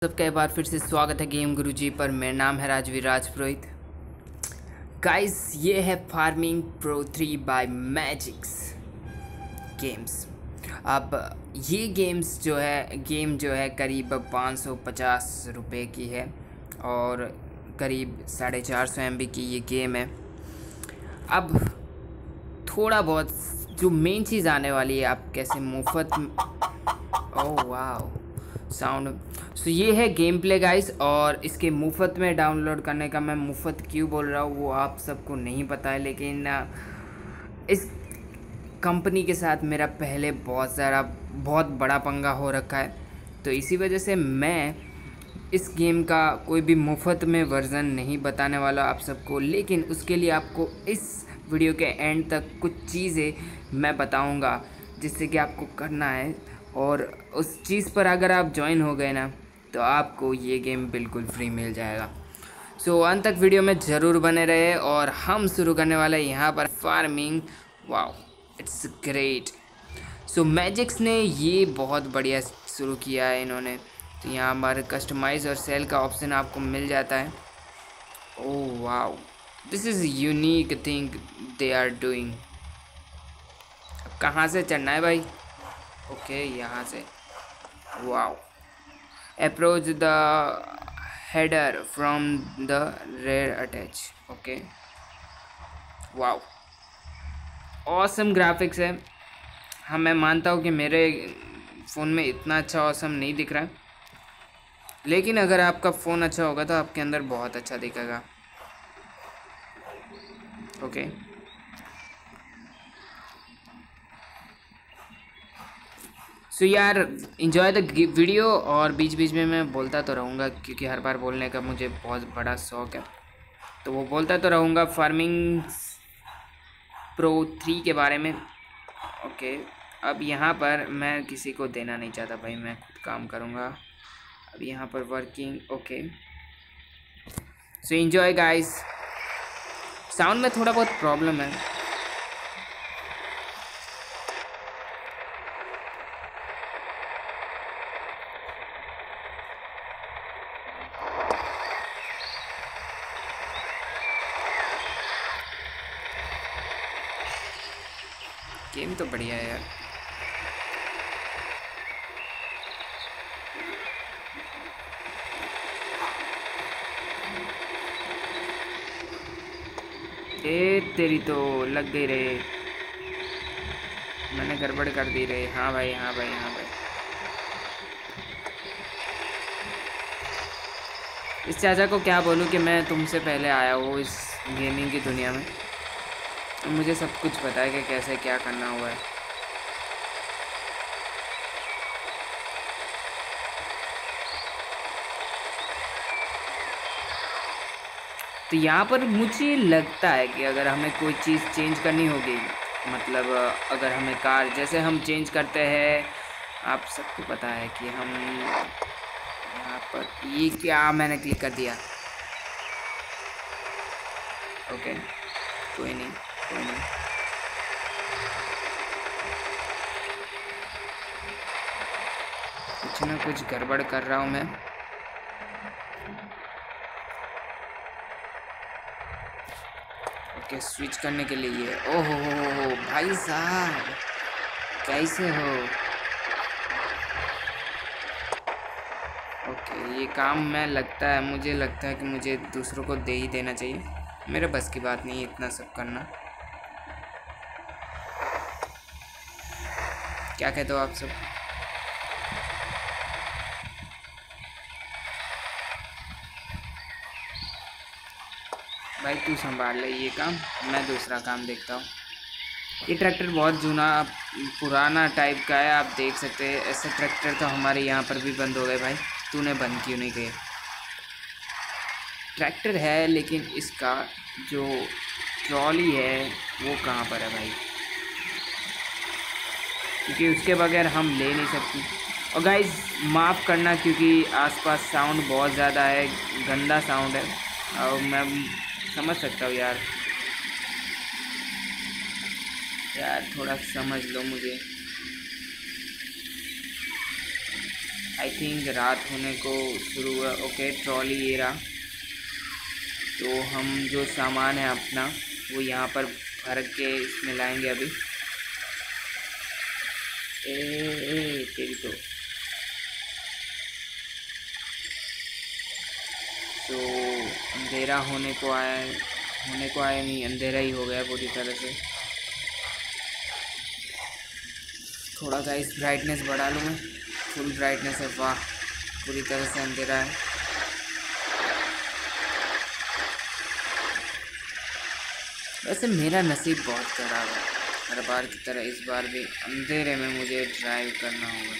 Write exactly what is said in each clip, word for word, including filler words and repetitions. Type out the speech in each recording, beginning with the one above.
सबका एक बार फिर से स्वागत है गेम गुरुजी पर। मेरा नाम है राजवीर राजपुरोहित। गाइस, ये है farming pro three by Magix games. अब ये गेम्स जो है गेम जो है करीब पाँच सौ पचास रुपये की है और करीब साढ़े चार सौ एम बी की ये गेम है। अब थोड़ा बहुत जो मेन चीज़ आने वाली है, आप कैसे मुफ्त, ओह वाह साउंड। सो ये है गेम प्ले गाइस, और इसके मुफ्त में डाउनलोड करने का, मैं मुफ्त क्यों बोल रहा हूँ वो आप सबको नहीं पता है, लेकिन इस कंपनी के साथ मेरा पहले बहुत ज़्यादा बहुत बड़ा पंगा हो रखा है, तो इसी वजह से मैं इस गेम का कोई भी मुफ्त में वर्ज़न नहीं बताने वाला आप सबको। लेकिन उसके लिए आपको इस वीडियो के एंड तक कुछ चीज़ें मैं बताऊंगा जिससे कि आपको करना है, और उस चीज़ पर अगर आप ज्वाइन हो गए ना तो आपको ये गेम बिल्कुल फ्री मिल जाएगा। सो so, अंत तक वीडियो में ज़रूर बने रहे, और हम शुरू करने वाले हैं यहाँ पर farming. Wow, it's great. So Magix ने ये बहुत बढ़िया शुरू किया है इन्होंने। तो यहाँ हमारे कस्टमाइज़ और सेल का ऑप्शन आपको मिल जाता है। Oh wow, this is unique thing they are doing. कहाँ से चढ़ना है भाई? ओके, यहाँ से। Wow, approach the header from the rear attach. Okay, wow, awesome graphics है। हाँ, मैं मानता हूँ कि मेरे फ़ोन में इतना अच्छा ऑसम नहीं दिख रहा है, लेकिन अगर आपका फ़ोन अच्छा होगा तो आपके अंदर बहुत अच्छा दिखेगा। ओके, सो यार इन्जॉय द वीडियो, और बीच बीच में मैं बोलता तो रहूँगा क्योंकि हर बार बोलने का मुझे बहुत बड़ा शौक़ है, तो वो बोलता तो रहूँगा फार्मिंग प्रो थ्री के बारे में। ओके, अब यहाँ पर मैं किसी को देना नहीं चाहता भाई, मैं खुद काम करूँगा। अब यहाँ पर working. Okay, so enjoy guys. Sound में थोड़ा बहुत प्रॉब्लम है। गेम तो बढ़िया है यार। ए तेरी तो लग गई रे, मैंने गड़बड़ कर दी रे। हाँ भाई, हाँ भाई, हाँ भाई। इस चाचा को क्या बोलूँ कि मैं तुमसे पहले आया हूँ इस गेमिंग की दुनिया में, तो मुझे सब कुछ पता है कि कैसे क्या करना हुआ है। तो यहाँ पर मुझे लगता है कि अगर हमें कोई चीज़ चेंज करनी होगी, मतलब अगर हमें कार जैसे हम चेंज करते हैं, आप सबको पता है कि हम यहाँ पर, ये क्या मैंने क्लिक कर दिया। ओके, कोई नहीं कोई नहीं। कुछ ना कुछ गड़बड़ कर रहा हूँ मैं। ओके, स्विच करने के लिए ये। ओहो हो हो भाई साहब, कैसे हो? ओके, ये काम मैं लगता है मुझे लगता है कि मुझे दूसरों को दे ही देना चाहिए। मेरे बस की बात नहीं है इतना सब करना। क्या कहते हो आप सब? भाई तू संभाल ले ये काम, मैं दूसरा काम देखता हूँ। ये ट्रैक्टर बहुत जूना पुराना टाइप का है, आप देख सकते हैं। ऐसे ट्रैक्टर तो हमारे यहाँ पर भी बंद हो गए भाई, तूने बंद क्यों नहीं किए? ट्रैक्टर है लेकिन इसका जो ट्रॉली है वो कहाँ पर है भाई, क्योंकि उसके बगैर हम ले नहीं सकते। और गाइस माफ़ करना क्योंकि आसपास साउंड बहुत ज़्यादा है, गंदा साउंड है, और मैं समझ सकता हूँ यार। यार थोड़ा समझ लो मुझे। आई थिंक रात होने को शुरू हुआ। ओके ट्रॉली ये रहा। तो हम जो सामान है अपना वो यहाँ पर भर के इसमें लाएंगे अभी। ए, ए तेरी तो तो अंधेरा होने को आया होने को आया नहीं, अंधेरा ही हो गया पूरी तरह से। थोड़ा सा इस ब्राइटनेस बढ़ा लूँ मैं। फुल ब्राइटनेस है। वाह पूरी तरह से अंधेरा है। वैसे मेरा नसीब बहुत खराब है, हर बार की तरह इस बार भी अंधेरे में मुझे ड्राइव करना होगा।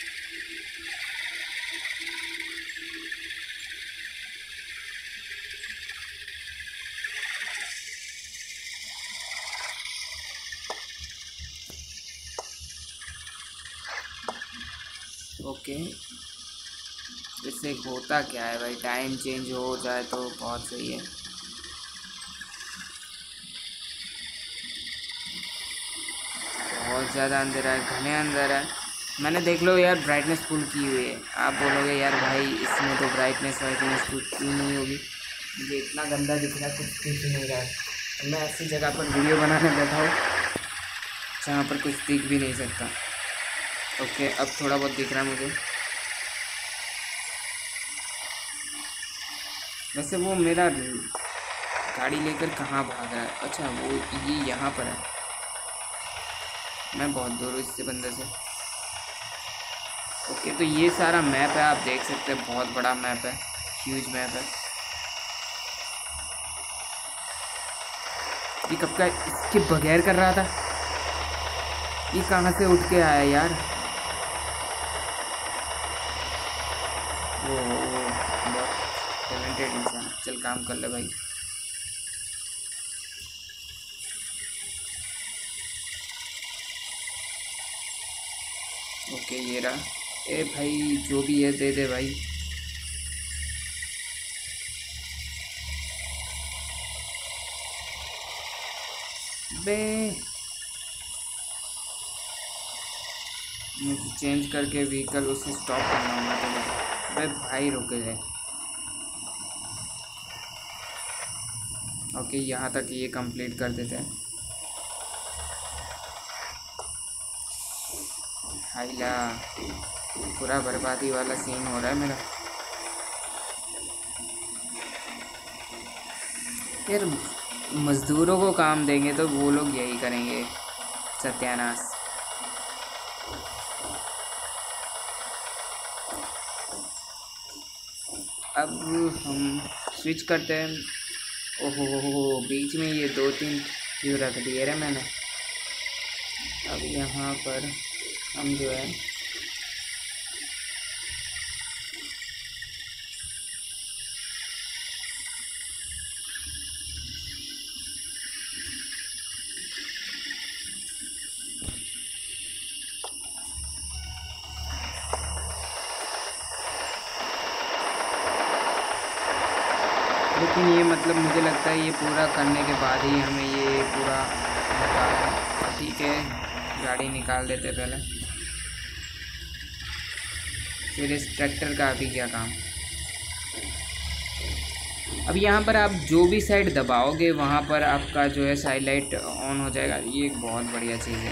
ओके इससे होता क्या है भाई, टाइम चेंज हो जाए तो बहुत सही है। बहुत ज़्यादा अंधेरा है, घने अंधेरा है। मैंने देख लो यार ब्राइटनेस फुल की हुई है। आप बोलोगे यार भाई इसमें तो ब्राइटनेस वाइटनेस फुल क्यों नहीं होगी, मुझे इतना गंदा दिख रहा है, कुछ दिख नहीं रहा है। मैं ऐसी जगह पर वीडियो बनाने बैठा हूँ जहाँ पर कुछ दिख भी नहीं सकता। ओके अब थोड़ा बहुत दिख रहा है मुझे। वैसे वो मेरा गाड़ी लेकर कहाँ भाग रहा है? अच्छा वो ये यहाँ पर है। मैं बहुत दूर हूँ इससे बंदे से। ओके तो ये सारा मैप है, आप देख सकते हैं बहुत बड़ा मैप है, ह्यूज मैप है। ये कब का इसके बगैर कर रहा था? ये कहाँ से उठ के आया यार? वो बहुत टैलेंटेड इंसान। चल काम कर ले भाई। ओके ये रहा। ए भाई जो भी है दे दे भाई। बे मुझे चेंज करके व्हीकल उसे स्टॉप करना होगा। तो बे भाई रुक गए। ओके यहाँ तक ये कंप्लीट कर देते हैं। हाइला पूरा बर्बादी वाला सीन हो रहा है मेरा। यार मज़दूरों को काम देंगे तो वो लोग यही करेंगे, सत्यानाश। अब हम स्विच करते हैं। ओहो हो हो बीच में ये दो तीन क्यों रख दिए रे मैंने। अब यहाँ पर हम जो है लेकिन ये मतलब मुझे लगता है ये पूरा करने के बाद ही हमें ये पूरा होता है। ठीक है गाड़ी निकाल देते पहले, फिर इस ट्रैक्टर का अभी क्या काम। अब यहाँ पर आप जो भी साइड दबाओगे वहाँ पर आपका जो है साइड लाइट ऑन हो जाएगा। ये एक बहुत बढ़िया चीज़ है।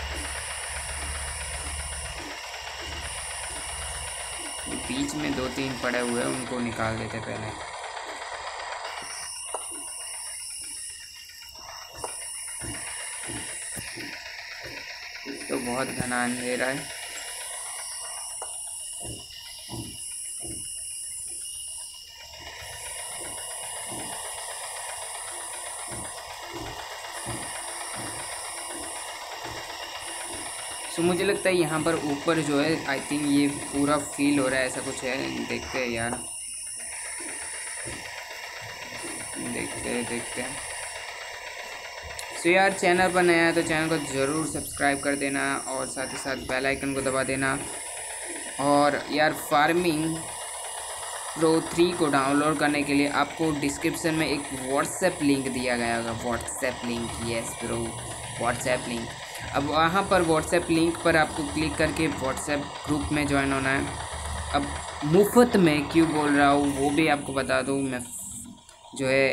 बीच में दो तीन पड़े हुए हैं उनको निकाल देते पहले। तो बहुत घना अंधेरा है। सो मुझे लगता है यहाँ पर ऊपर जो है आई थिंक ये पूरा फील हो रहा है, ऐसा कुछ है। देखते हैं यार, देखते हैं देखते हैं। सो so यार चैनल पर नया है तो चैनल को ज़रूर सब्सक्राइब कर देना और साथ ही साथ बेल आइकन को दबा देना। और यार फार्मिंग प्रो थ्री को डाउनलोड करने के लिए आपको डिस्क्रिप्शन में एक व्हाट्सएप लिंक दिया गया होगा। WhatsApp link, yes bro WhatsApp link. अब वहाँ पर व्हाट्सएप लिंक पर आपको क्लिक करके व्हाट्सएप ग्रुप में ज्वाइन होना है। अब मुफ्त में क्यों बोल रहा हूँ वो भी आपको बता दूँ। मैं जो है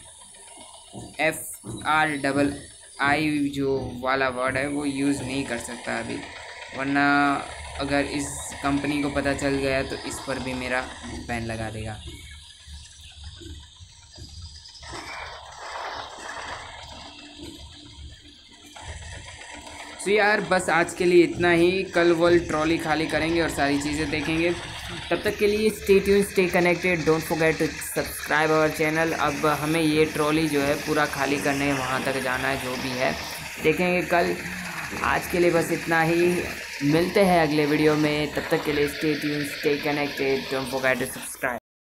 एफ आर डबल आई जो वाला वर्ड है वो यूज़ नहीं कर सकता अभी, वरना अगर इस कंपनी को पता चल गया तो इस पर भी मेरा बैन लगा देगा। तो यार बस आज के लिए इतना ही। कल वर्ल्ड ट्रॉली खाली करेंगे और सारी चीज़ें देखेंगे। तब तक के लिए stay tune, stay connected, don't forget to subscribe our channel. अब हमें ये ट्रॉली जो है पूरा खाली करने वहाँ तक जाना है, जो भी है देखेंगे कल। आज के लिए बस इतना ही, मिलते हैं अगले वीडियो में। तब तक के लिए stay tune, stay connected, don't forget to subscribe.